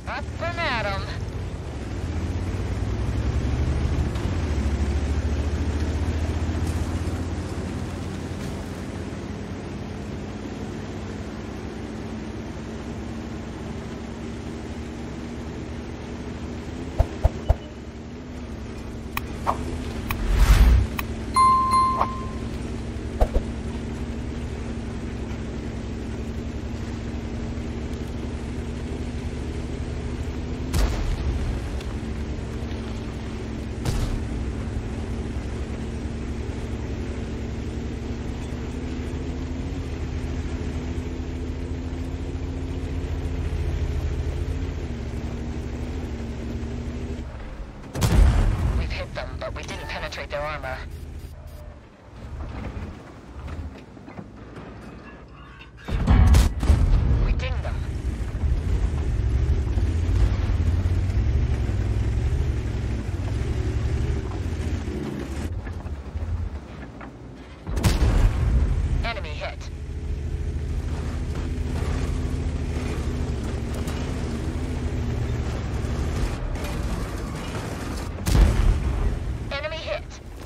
Up and at 'em. Their armor. We dinged them. Enemy hit. Enemy hit.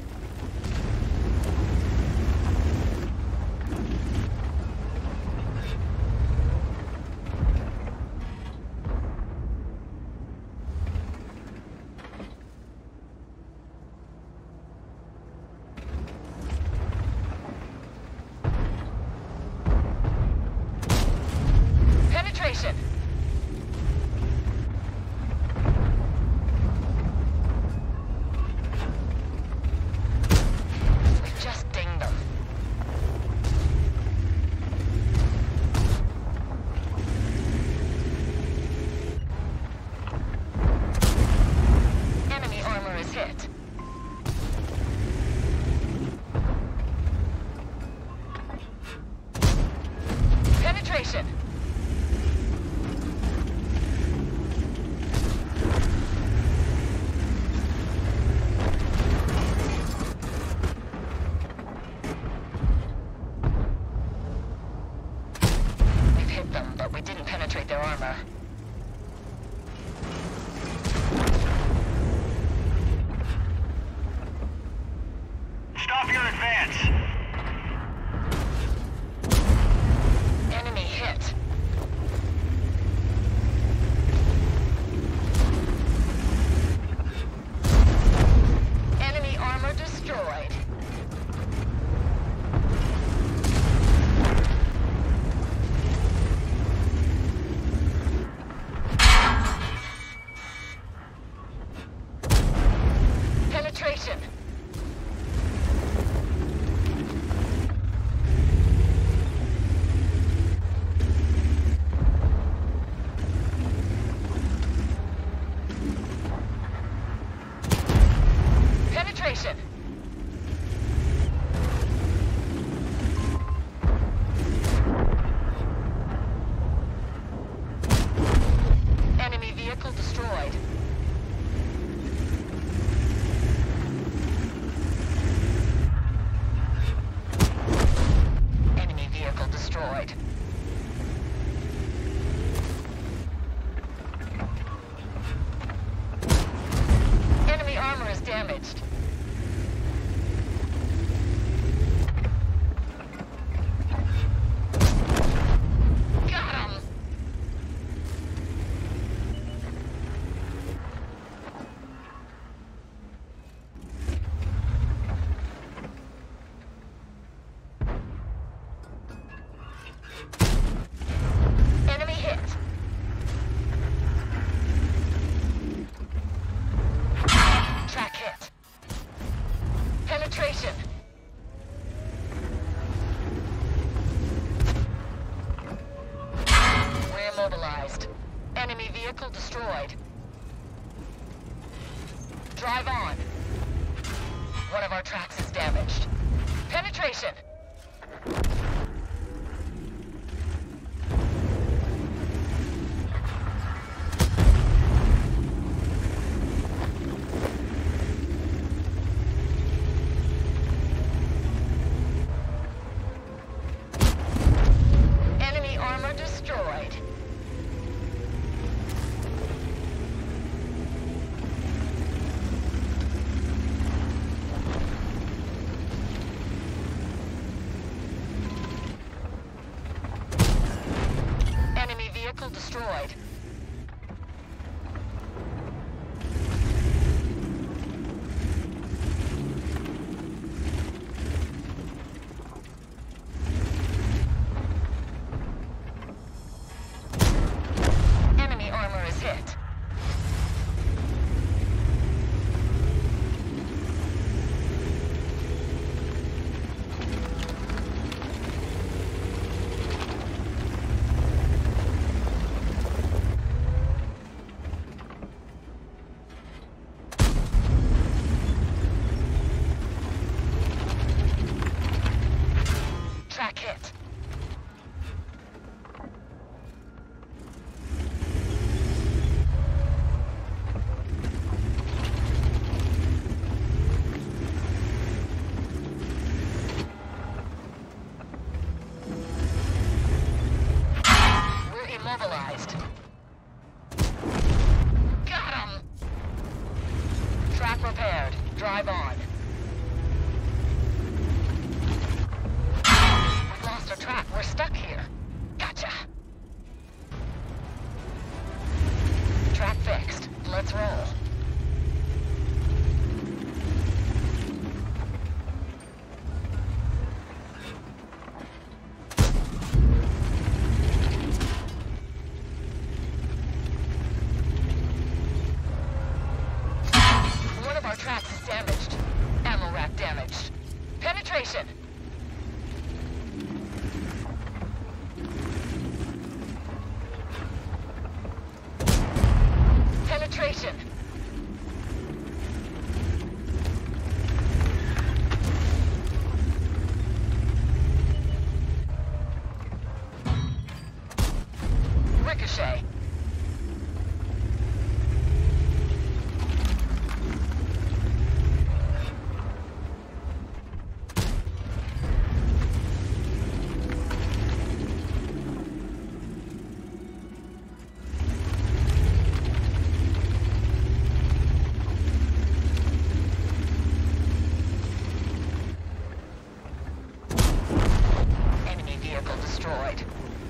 Penetration. We just dinged them. Enemy armor is hit. Penetration. We've hit them, but we didn't penetrate their armor. Stop your advance! Enemy hit. Enemy armor destroyed. Penetration. Penetration. Enemy vehicle destroyed. Enemy vehicle destroyed. Enemy armor is damaged. Got him! Enemy hit. Track hit. Penetration. We're immobilized. Enemy vehicle destroyed. Drive on. One of our tracks is damaged. Penetration. Enemy armor destroyed. destroyed. Enemy armor is hit. Track hit. We're immobilized. Got him! Track repaired. Drive on. We lost our track. We're stuck here. Gotcha. Track fixed. Let's roll. One of our tracks is damaged. Ammo rack damaged. Penetration. Penetration. Ricochet. Enemy vehicle destroyed.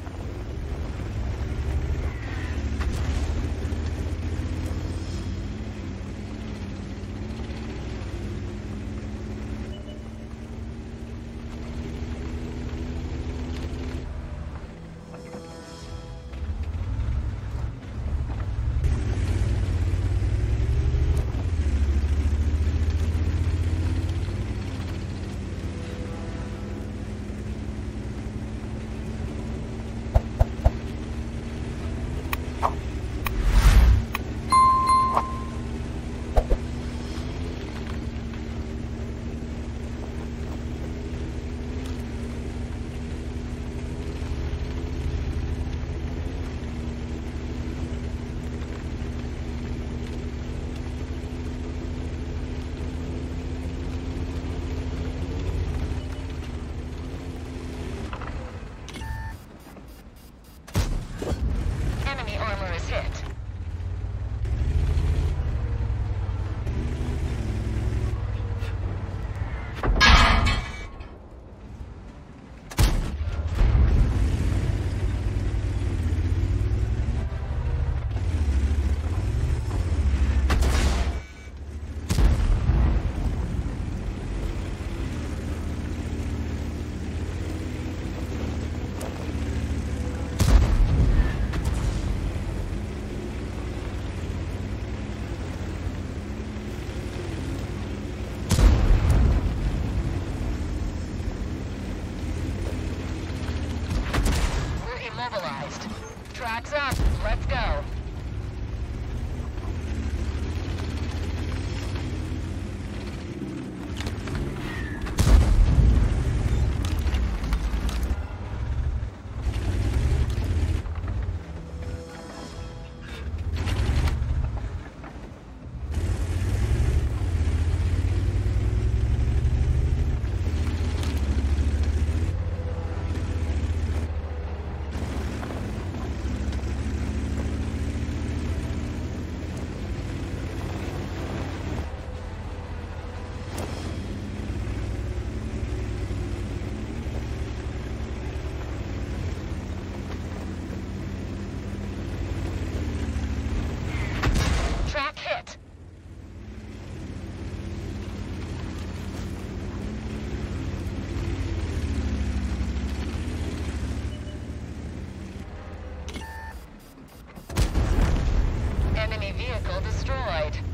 Enemy armor is hit. We're immobilized. Tracks up. Let's go. destroyed.